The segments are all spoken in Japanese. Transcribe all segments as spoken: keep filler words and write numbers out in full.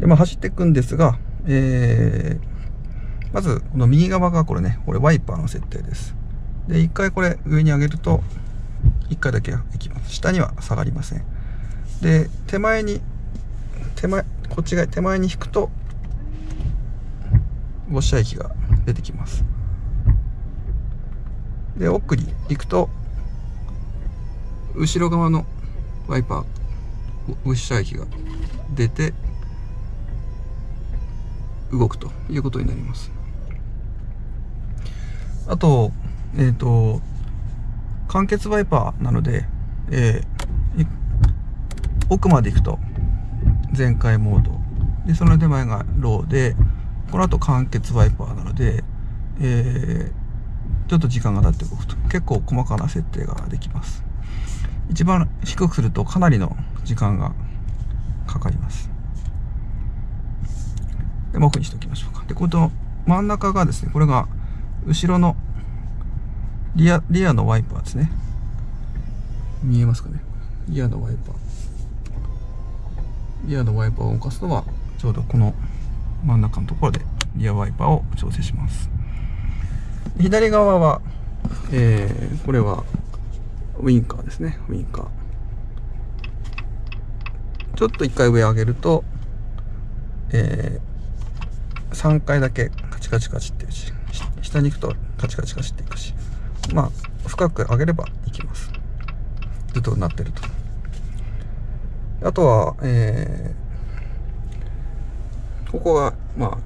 まあ、走っていくんですが、えー、まずこの右側がこれね、これワイパーの設定です。で、一回これ上に上げると一回だけ行きます。下には下がりません。で、手前に手前こっち側手前に引くとウォッシャー液が出てきます。で、奥に行くと後ろ側のワイパーウォッシャー液が出て動くということになります。あと、えっと間欠ワイパーなので、えー、奥まで行くと全開モードで、その手前がローで、この後間欠ワイパーなので、えー、ちょっと時間が経って動くと、結構細かな設定ができます。一番低くするとかなりの時間がかかります。で、オフにしておきましょうか。で、この真ん中がですね、これが後ろのリア、リアのワイパーですね。見えますかね。リアのワイパー。リアのワイパーを動かすのは、ちょうどこの真ん中のところでリアワイパーを調整します。左側は、えー、これはウィンカーですね。ウィンカー。ちょっと一回上上げると、えー、さんかいだけカチカチカチっていうし、下に行くとカチカチカチっていくし、まあ深く上げればいきます。ずっとなってると。あとは、えー、ここがまあ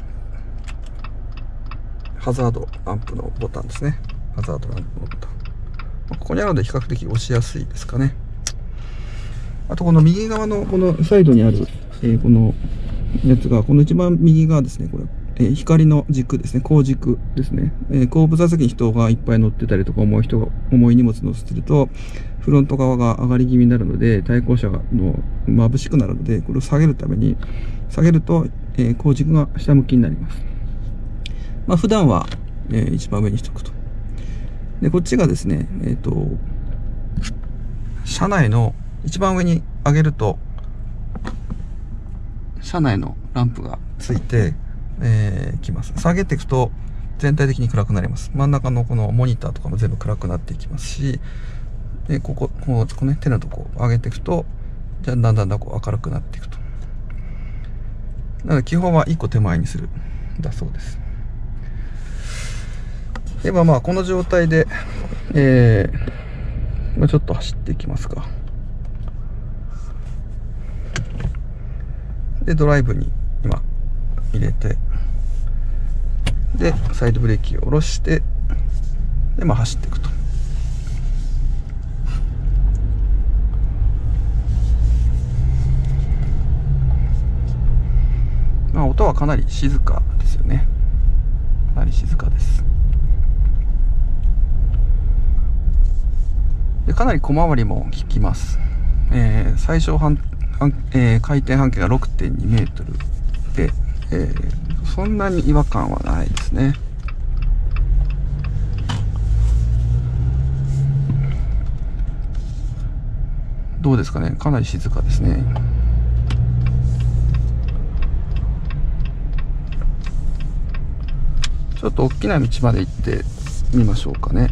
ハザードランプのボタンですね。ハザードランプのボタン。ここにあるので比較的押しやすいですかね。あとこの右側のこのサイドにある、えー、このやつが、この一番右側ですね、これ。えー、光の軸ですね、後軸ですね。えー、後部座席に人がいっぱい乗ってたりとか、重い人が、重い荷物乗せてると、フロント側が上がり気味になるので、対向車の眩しくなるので、これを下げるために、下げると、えー、後軸が下向きになります。まあ普段は、えー、一番上にしておくと。で、こっちがですね、えっと、車内の一番上に上げると、車内のランプがついて、えー、きます。下げていくと全体的に暗くなります。真ん中のこのモニターとかも全部暗くなっていきますし、でここ、ここね、手のとこ上げていくと、じゃあだんだんだんこう明るくなっていくと。なので基本はいっこ手前にするだそうです。ではまあこの状態で、えー、まあ、ちょっと走っていきますか。でドライブに今入れて、でサイドブレーキを下ろして、でまあ走っていくと。まあ音はかなり静かですよね。かなり静かです。でかなり小回りも効きます。えー、最小半えー、回転半径が ろくてんにメートルで、えー、そんなに違和感はないですね。どうですかね、かなり静かですね。ちょっと大きな道まで行ってみましょうかね。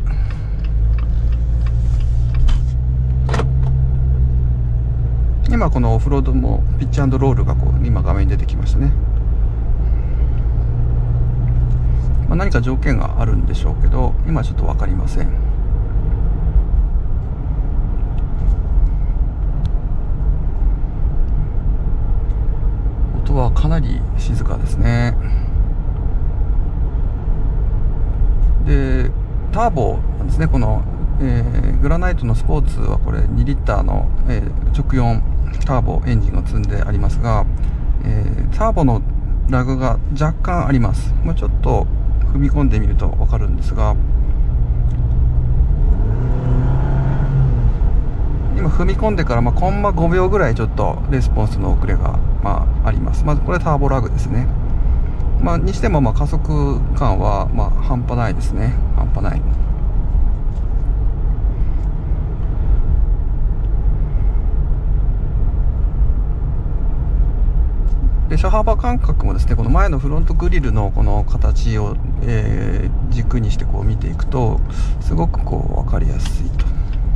今このオフロードもピッチ&ロールがこう今画面に出てきましたね。まあ、何か条件があるんでしょうけど、今ちょっと分かりません。音はかなり静かですね。でターボなんですね。この、えー、グラナイトのスポーツはこれにリッターの、えー、直よんターボエンジンを積んでありますが、えー、ターボのラグが若干あります。まあ、ちょっと踏み込んでみると分かるんですが、今踏み込んでからまあコンマごびょうぐらいちょっとレスポンスの遅れがまああります。まずこれターボラグですね。まあ、にしてもまあ加速感はまあ半端ないですね。半端ない。で車幅感覚もですね、この前のフロントグリルのこの形を、えー、軸にしてこう見ていくとすごくこう分かりやすいと。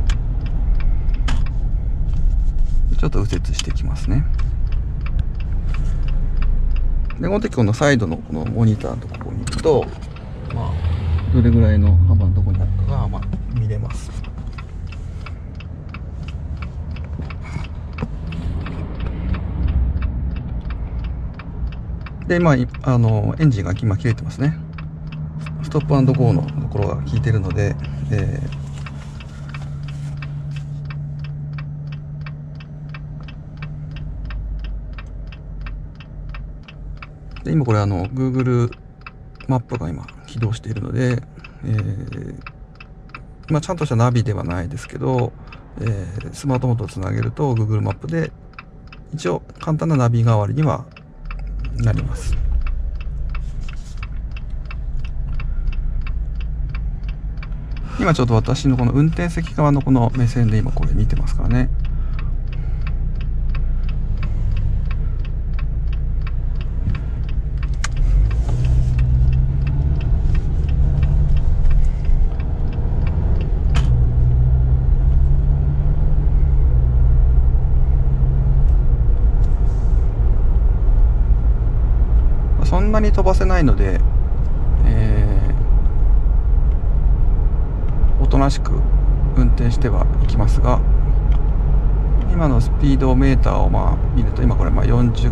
ちょっと右折してきますね。でこの時このサイドのこのモニターのところを見ると、まあ、どれぐらいの幅のところにあるかが、まあ、見れます。で今あのエンジンが今切れてますね。ストップアンドゴーのところが効いてるので、えー、で今これあの Google マップが今起動しているので、えーまあ、ちゃんとしたナビではないですけど、えー、スマートフォンとつなげると Google マップで一応簡単なナビ代わりにはなります。今ちょっと私のこの運転席側のこの目線で今これ見てますからね。そんなに飛ばせないので、えー、おとなしく運転してはいきますが、今のスピードメーターをまあ見ると、今これまあよんじゅう、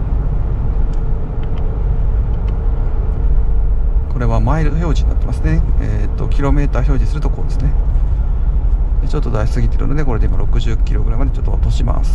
これはマイル表示になってますね。えっとキロメーター表示するとこうですね。ちょっと出しすぎてるので、これで今ろくじゅっキロぐらいまでちょっと落とします。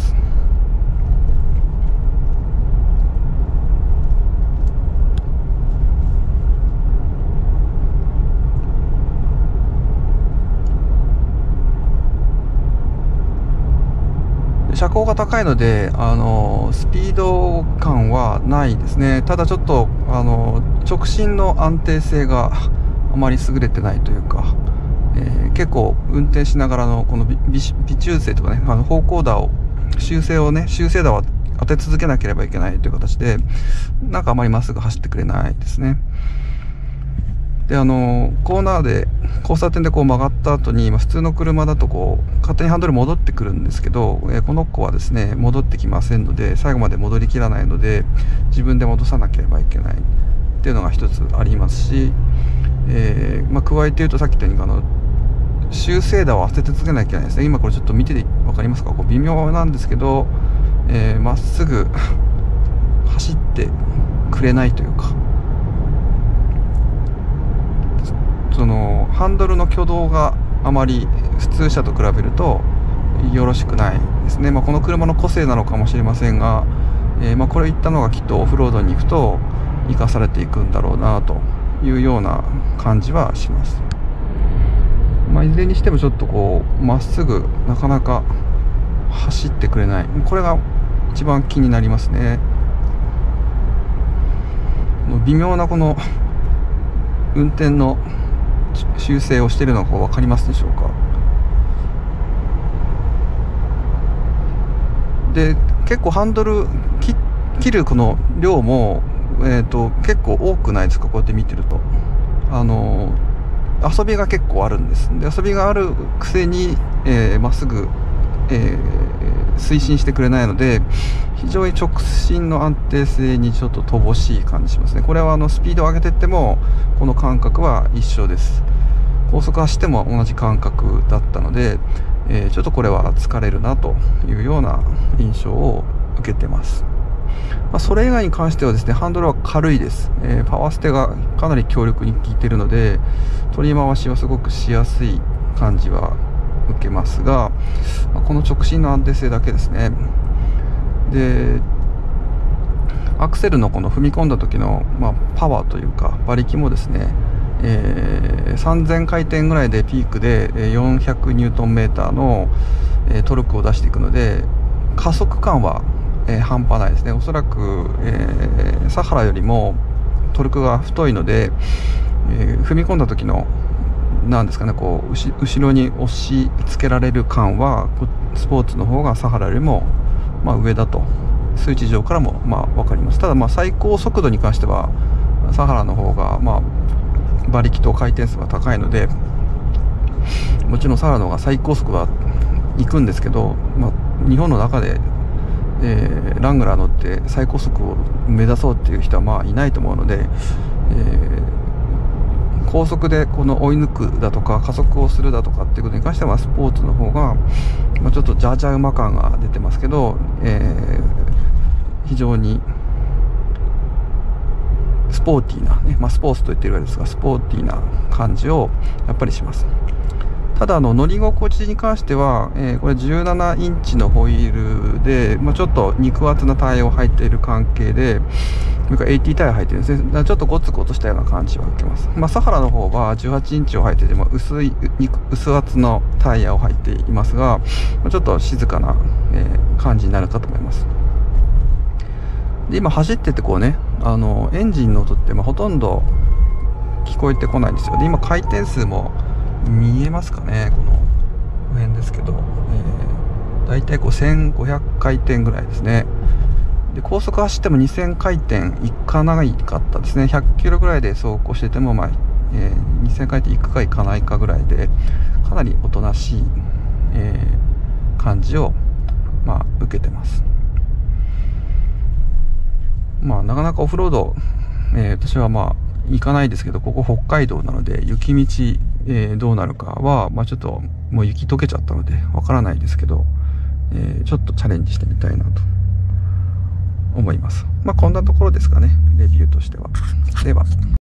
車高が高いので、あのスピード感はないですね。ただちょっとあの直進の安定性があまり優れてないというか、えー、結構運転しながらのこの微修正とかね、あの方向打を修正をね修正打を当て続けなければいけないという形で、なんかあまりまっすぐ走ってくれないですね。であのコーナーで交差点でこう曲がった後に、まあ、普通の車だとこう勝手にハンドル戻ってくるんですけど、えー、この子はですね戻ってきませんので、最後まで戻りきらないので自分で戻さなければいけないっていうのが一つありますし、えーまあ、加えて言うとさっき言ったようにあの修正打を当て続けなきゃいけないですね。今これちょっと見てて分かりますか、こう微妙なんですけど、えー、まっすぐ走ってくれないというか、そのハンドルの挙動があまり普通車と比べるとよろしくないですね。まあ、この車の個性なのかもしれませんが、えー、まあこれいったのがきっとオフロードに行くと生かされていくんだろうなというような感じはします。まあ、いずれにしてもちょっとこうまっすぐなかなか走ってくれない、これが一番気になりますね。微妙なこの運転の修正をしているのが分かりますでしょうか。で結構ハンドル切切るこの量も、えーと、結構多くないですか。こうやって見てるとあの遊びが結構あるんです。で遊びがあるくせにま、えー、っすぐ、えー、推進してくれないので、非常に直進の安定性にちょっと乏しい感じしますね。これはあのスピードを上げていってもこの感覚は一緒です。高速走っても同じ感覚だったので、えー、ちょっとこれは疲れるなというような印象を受けてます。まあ、それ以外に関してはですね、ハンドルは軽いです。えー、パワーステがかなり強力に効いているので、取り回しはすごくしやすい感じは受けますが、まあ、この直進の安定性だけですね。でアクセルのこの踏み込んだ時の、まあ、パワーというか馬力もですね、えー、さんぜんかいてんぐらいでピークでよんひゃくニュートンメーターの、えー、トルクを出していくので、加速感は、えー、半端ないですね。おそらく、えー、サハラよりもトルクが太いので、えー、踏み込んだ時のなんですかね、こう後ろに押し付けられる感はスポーツの方がサハラよりも、まあ、上だと数値上からもまあ分かります。ただまあ最高速度に関してはサハラの方がまあ馬力と回転数が高いので、もちろんサハラの方が最高速は行くんですけど、まあ、日本の中で、えー、ラングラー乗って最高速を目指そうっていう人はまあいないと思うので、えー、高速でこの追い抜くだとか加速をするだとかっていうことに関してはスポーツの方が、まあ、ちょっとジャージャー馬感が出てますけど、えー、非常にスポーティーな、ね、まあ、スポーツと言ってるわけですが、スポーティーな感じをやっぱりします。ただあの乗り心地に関しては、えー、これじゅうななインチのホイールで、まあ、ちょっと肉厚なタイヤを履いている関係で、それから エーティー タイヤ履いてるんですね。だからちょっとゴツゴツしたような感じは受けます。まあ、サハラの方はじゅうはちインチを履いてても薄い薄厚のタイヤを履いていますが、まあ、ちょっと静かな、えー、感じになるかと思います。で今走っててこうね、あのエンジンの音ってまあほとんど聞こえてこないんですよ。で今回転数も見えますかね、この辺ですけど、えー、だいたいこうせんごひゃくかいてんぐらいですね。で高速走ってもにせんかいてんいかないかったですね。ひゃっキロぐらいで走行してても、まあえー、にせんかいてんいくかいかないかぐらいで、かなりおとなしい、えー、感じを、まあ、受けてます。まあ、なかなかオフロード、えー、私はまあ行かないですけど、ここ北海道なので雪道、えー、どうなるかは、まあ、ちょっともう雪溶けちゃったのでわからないですけど、えー、ちょっとチャレンジしてみたいなと思います。まあこんなところですかね、レビューとしては。では。